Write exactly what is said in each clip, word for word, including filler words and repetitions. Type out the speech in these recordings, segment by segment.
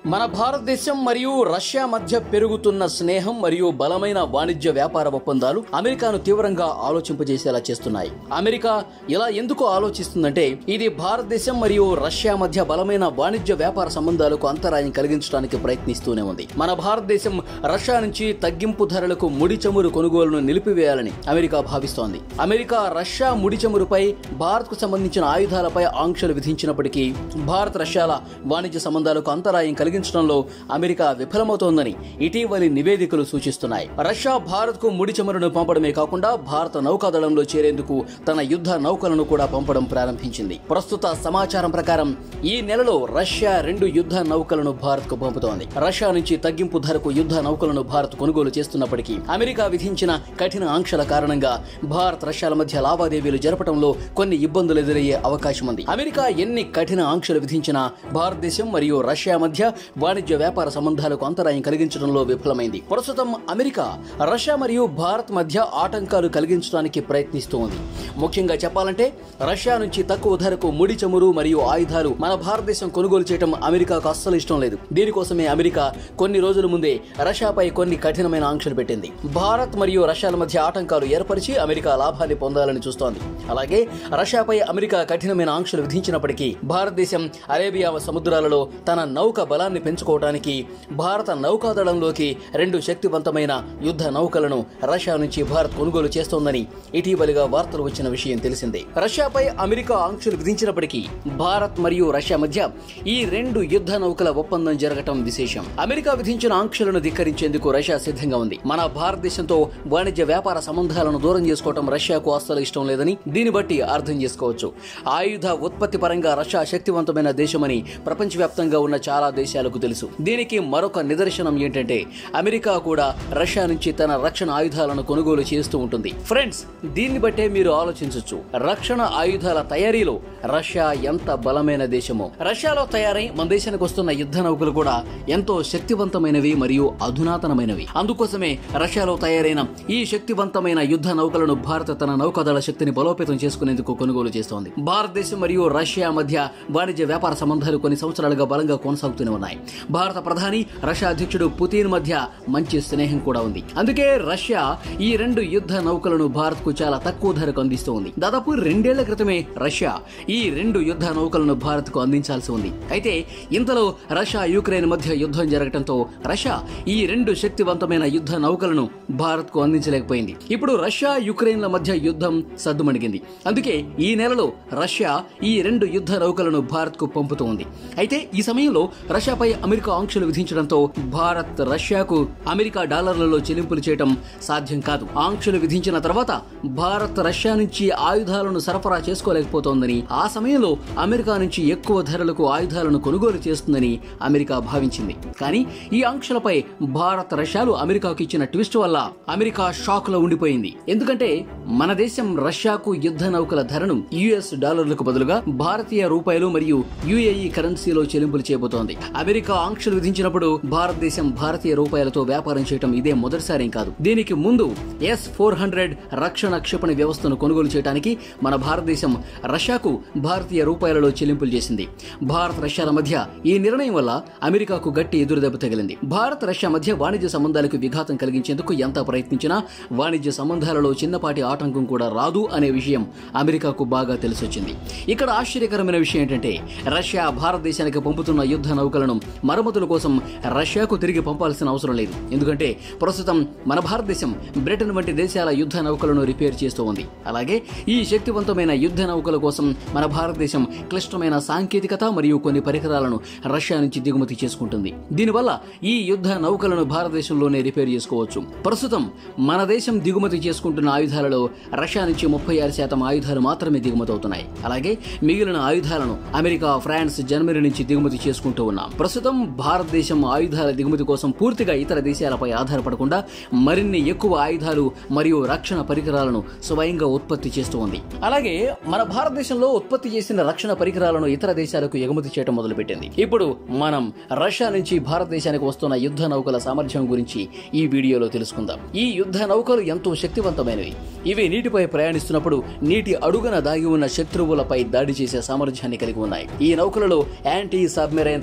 మన భారతదేశం మరియు రష్యా మధ్య పెరుగుతున్న స్నేహం మరియు బలమైన వాణిజ్య వ్యాపార ఒప్పందాలు అమెరికాను తీవ్రంగా ఆలోచింపజేసేలా చేస్తున్నాయి. అమెరికా ఇలా ఎందుకు ఆలోచిస్తుందంటే ఇది భారతదేశం మరియు రష్యా మధ్య బలమైన వాణిజ్య వ్యాపార సంబంధాలకు అంతరాయం కలిగించడానికి ప్రయత్నిస్తూనే ఉంది. మన భారతదేశం రష్యా నుంచి తగ్గింపు ధరలకు ముడి చమురు కొనుగోలును నిలిపివేయాలని అమెరికా భావిస్తోంది. అమెరికా రష్యా ముడి చమురుపై భారత్ కు సంబంధించిన ఆయుధాలపై ఆంక్షలు విధించినప్పటికీ భారత్ రష్యాల వాణిజ్య సంబంధాలకు అంతరాయం కలిగి కలిగించడంలో అమెరికా విఫలమవుతోందని ఇటీవలి నివేదికలు సూచిస్తున్నాయి. రష్యా భారత్ కు ముడి చమురును పంపడమే కాకుండా భారత నౌకాదళంలో చేరేందుకు తన యుద్ధ నౌకలను కూడా పంపడం ప్రారంభించింది. ప్రస్తుత సమాచారం ప్రకారం ఈ నెలలో రష్యా రెండు యుద్ధ నౌకలను భారత్ కు పంపుతోంది. రష్యా నుంచి తగ్గింపు ధరకు యుద్ధ నౌకలను భారత్ కొనుగోలు చేస్తున్నప్పటికీ అమెరికా విధించిన కఠిన ఆంక్షల కారణంగా భారత్ రష్యాల మధ్య లావాదేవీలు జరపడంలో కొన్ని ఇబ్బందులు ఎదురయ్యే అవకాశం ఉంది. అమెరికా ఎన్ని కఠిన ఆంక్షలు విధించినా భారతదేశం మరియు రష్యా మధ్య వాణిజ్య వ్యాపార సంబంధాలకు అంతరాయం కలిగించడంలో విఫలమైంది. ప్రస్తుతం అమెరికా రష్యా మరియు భారత్ మధ్య ఆటంకాలు కలిగించడానికి ప్రయత్నిస్తూ ఉంది. ముఖ్యంగా చెప్పాలంటే రష్యా నుంచి తక్కువ ధరకు ముడి చమురు మరియు ఆయుధాలు మన భారతదేశం కొనుగోలు చేయడం అమెరికాకు అస్సలు ఇష్టం లేదు. దీనికోసమే అమెరికా కొన్ని రోజుల ముందే రష్యాపై కొన్ని కఠినమైన ఆంక్షలు పెట్టింది. భారత్ మరియు రష్యాల మధ్య ఆటంకాలు ఏర్పరిచి అమెరికా లాభాన్ని పొందాలని చూస్తోంది. అలాగే రష్యాపై అమెరికా కఠినమైన ఆంక్షలు విధించినప్పటికీ భారతదేశం అరేబియా సముద్రాలలో తన నౌక బలాన్ని పెంచుకోవడానికి భారత నౌకాదళంలోకి రెండు శక్తివంతమైన యుద్ధ నౌకలను రష్యా నుంచి భారత్ కొనుగోలు చేస్తోందని ఇటీవలిగా వార్తలు వచ్చిన విషయం తెలిసిందే. రష్యాపై అమెరికా ఆంక్షలు విధించినప్పటికీ భారత్ మరియు రష్యా మధ్య ఈ రెండు యుద్ధ నౌకల ఒప్పందం జరగటం విశేషం. అమెరికా విధించిన ఆంక్షలను ధిక్కరించేందుకు రష్యా సిద్ధంగా ఉంది. మన భారతదేశంతో వాణిజ్య వ్యాపార సంబంధాలను దూరం చేసుకోవడం రష్యాకు అస్సలు ఇష్టం లేదని దీన్ని బట్టి అర్థం చేసుకోవచ్చు. ఆయుధ ఉత్పత్తి పరంగా రష్యా శక్తివంతమైన దేశమని ప్రపంచవ్యాప్తంగా ఉన్న చాలా దేశాలకు తెలుసు. దీనికి మరొక నిదర్శనం ఏంటంటే అమెరికా కూడా రష్యా నుంచి తన రక్షణ ఆయుధాలను కొనుగోలు చేస్తూ ఉంటుంది. ఫ్రెండ్స్, దీన్ని బట్టే మీరు ఆలోచించవచ్చు రక్షణ ఆయుధాల తయారీలో రష్యా ఎంత బలమైన దేశమో. రష్యాలో తయారై మన దేశానికి వస్తున్న యుద్ధ నౌకలు కూడా ఎంతో శక్తివంతమైనవి మరియు అధునాతనమైనవి. అందుకోసమే రష్యాలో తయారైన ఈ శక్తివంతమైన యుద్ధ నౌకలను భారత్ తన నౌకాదళ శక్తిని బలోపేతం చేసుకునేందుకు కొనుగోలు చేస్తోంది. భారతదేశం మరియు రష్యా మధ్య వాణిజ్య వ్యాపార సంబంధాలు కొన్ని సంవత్సరాలుగా బలంగా కొనసాగుతూనే ఉన్నాయి. భారత ప్రధాని రష్యా అధ్యక్షుడు పుతిన్ మధ్య మంచి స్నేహం కూడా ఉంది. అందుకే రష్యా ఈ రెండు యుద్ధ నౌకలను భారత్ కు చాలా తక్కువ ధరకు అందిస్తూ ఉంది. దాదాపు రెండేళ్ల క్రితమే రష్యా ఈ రెండు యుద్ధ నౌకలను భారత్ కు అందించాల్సి ఉంది. అయితే ఇంతలో రష్యా యుక్రెయిన్ మధ్య యుద్ధం జరగడంతో రష్యా ఈ రెండు శక్తివంతమైన యుద్ధ నౌకలను భారత్ కు అందించలేకపోయింది. ఇప్పుడు రష్యా యుక్రెయిన్ల మధ్య యుద్ధం సద్దుమణిగింది. అందుకే ఈ నెలలో రష్యా ఈ రెండు యుద్ధ నౌకలను భారత్ కు పంపుతూ ఉంది. అయితే ఈ సమయంలో రష్యాపై అమెరికా ఆంక్షలు విధించడంతో భారత్ రష్యాకు అమెరికా డాలర్లలో చెల్లింపులు చేయడం సాధ్యం కాదు. ఆంక్షలు విధించిన తర్వాత భారత్ రష్యా నుంచి ఆయుధాలను సరఫరా చేసుకోలేకపోతోందని, ఆ సమయంలో అమెరికా నుంచి ఎక్కువ ధరలకు ఆయుధాలను కొనుగోలు చేస్తుందని అమెరికా భావించింది. కానీ ఈ ఆంక్షలపై భారత్ రష్యాలు అమెరికాకు ఇచ్చిన ట్విస్ట్ వల్ల అమెరికా షాక్ లో ఉండిపోయింది. ఎందుకంటే మన దేశం రష్యాకు యుద్ధ నౌకల ధరను యుఎస్ డాలర్లకు బదులుగా భారతీయ రూపాయలు మరియు యుఏఈ కరెన్సీలో చెల్లింపులు చేయబోతోంది. అమెరికా ఆంక్షలు విధించినప్పుడు భారతదేశం భారతీయ రూపాయలతో వ్యాపారం చేయడం ఇదే మొదటిసారి కాదు. దీనికి ముందు ఎస్ ఫోర్ హండ్రెడ్ రక్షణ క్షిపణి వ్యవస్థను కొనుగోలు చేయడానికి మన భారతదేశం రష్యాకు భారతీయ రూపాయలలో చెల్లింపులు చేసింది. భారత్ రష్యాల మధ్య ఈ నిర్ణయం వల్ల అమెరికాకు గట్టి ఎదురుదెబ్బ తగిలింది. భారత్ రష్యా మధ్య వాణిజ్య సంబంధాలకు విఘాతం కలిగించేందుకు ఎంత ప్రయత్నించినా వాణిజ్య సంబంధాలలో చిన్నపాటి ఆటంకం కూడా రాదు అనే విషయం అమెరికాకు బాగా తెలిసొచ్చింది. ఇక్కడ ఆశ్చర్యకరమైన విషయం ఏంటంటే రష్యా భారతదేశానికి పంపుతున్న యుద్ధ నౌకలను మరమ్మతుల కోసం రష్యాకు తిరిగి పంపాల్సిన అవసరం లేదు. ఎందుకంటే ప్రస్తుతం మన భారతదేశం బ్రిటన్ వంటి దేశాల యుద్ధ నౌకలను రిపేర్ చేస్తూ ఉంది. అలాగే ఈ శక్తివంతమైన యుద్ధ నౌకల కోసం మన భారతదేశం క్లిష్టమైన సాంకేతికత మరియు కొన్ని పరికరాలను రష్యా నుంచి దిగుమతి చేసుకుంటుంది. దీనివల్ల ఈ యుద్ధ నౌకలను భారతదేశంలోనే రిపేర్ చేసుకోవచ్చు. ప్రస్తుతం మన దేశం దిగుమతి చేసుకుంటున్న ఆయుధాలలో రష్యా నుంచి ముప్పై ఆరు శాతం ఆయుధాలు మాత్రమే దిగుమతి అవుతున్నాయి. అలాగే మిగిలిన ఆయుధాలను అమెరికా, ఫ్రాన్స్, జర్మనీ నుంచి దిగుమతి చేసుకుంటూ ఉన్నాం. ప్రస్తుతం భారతదేశం ఆయుధాల దిగుమతి కోసం పూర్తిగా ఇతర దేశాలపై ఆధారపడకుండా మరిన్ని ఎక్కువ ఆయుధాలు మరియు రక్షణ పరికరాలను స్వయంగా ఉత్పత్తి చేస్తూ ఉంది. అలాగే మన భారతదేశంలో ఉత్పత్తి చేసిన రక్షణ పరికరాలను ఇతర దేశాలకు ఎగుమతి చేయడం మొదలుపెట్టింది. ఇప్పుడు మనం రష్యా నుంచి భారతదేశానికి వస్తున్న యుద్ధ నౌకల సామర్థ్యం గురించి ఈ వీడియోలో తెలుసుకుందాం. ఈ యుద్ధ నౌకలు ఎంతో శక్తివంతమైనవి. ఇవి నీటిపై ప్రయాణిస్తున్నప్పుడు నీటి అడుగున దాగి ఉన్న శత్రువులపై దాడి చేసే సామర్థ్యాన్ని కలిగి ఉన్నాయి. ఈ నౌకలలో యాంటీ సబ్మెరైన్ రాకెట్ లాంచర్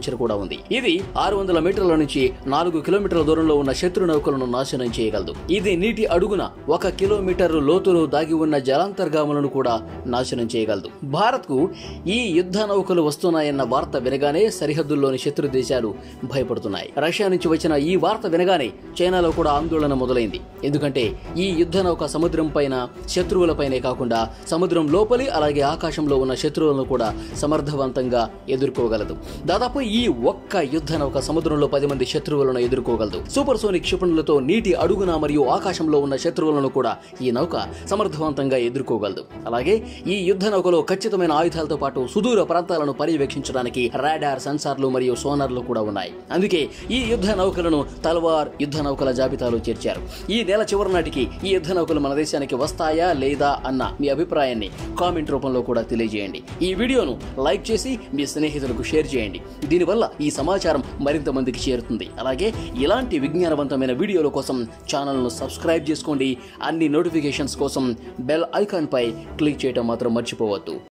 అంచనా కూడా ఉంది. ఇది ఆరు వందల మీటర్ల నుంచి నాలుగు కిలోమీటర్ల దూరంలో ఉన్న శత్రు నౌకలను నాశనం చేయగలదు. ఇది నీటి అడుగున ఒక కిలోమీటర్ లోతులో దాగి ఉన్న జలాంతర్గాములను కూడా నాశనం చేయగలదు. భారత్ కు ఈ యుద్ధ నౌకలు వస్తున్నాయన్న వార్త వినగానే సరిహద్దుల్లోని శత్రు దేశాలు భయపడుతున్నాయి. రష్యా నుంచి వచ్చిన ఈ వార్త వినగానే చైనాలో కూడా ఆందోళన మొదలైంది. ఎందుకంటే ఈ యుద్ధ నౌక సముద్రం పైన శత్రువులపైనే కాకుండా సముద్రం లోపలి అలాగే ఆకాశంలో ఉన్న శత్రువులను కూడా సమర్థవంతంగా ఎదుర్కోగలదు. దాదాపు ఈ ఒక్క యుద్ధ నౌక సముద్రంలో పది మంది శత్రువులను ఎదుర్కోగలదు. సూపర్ సోనిక్ క్షిపణులతో నీటి అడుగున మరియు ఆకాశంలో ఉన్న శత్రువులను కూడా ఈ నౌక సమర్థవంతంగా ఎదుర్కోగలదు. అలాగే ఈ యుద్ధ నౌకలో ఖచ్చితమైన ఆయుధాలతో పాటు సుదూర ప్రాంతాలను పర్యవేక్షించడానికి రాడార్, సెన్సార్లు మరియు సోనార్లు కూడా ఉన్నాయి. అందుకే ఈ యుద్ధ నౌకలను తల్వార్ యుద్ధ నౌకల జాబితాలో చేర్చారు. ఈ నెల చివరి నాటికి ఈ యుద్ధ నౌకలు మన దేశానికి వస్తాయా లేదా అన్న మీ అభిప్రాయాన్ని కామెంట్ రూపంలో కూడా తెలియజేయండి. ఈ వీడియోను లైక్ చేసి మీ స్నేహితులకు షేర్ చేయండి. దీనివల్ల ఈ సమాచారం మరింత మందికి చేరుతుంది. అలాగే ఇలాంటి విజ్ఞానవంతమైన వీడియోల కోసం ఛానల్ను సబ్స్క్రైబ్ చేసుకోండి. అన్ని నోటిఫికేషన్స్ కోసం బెల్ ఐకాన్ పై క్లిక్ చేయడం మాత్రం మర్చిపోవద్దు.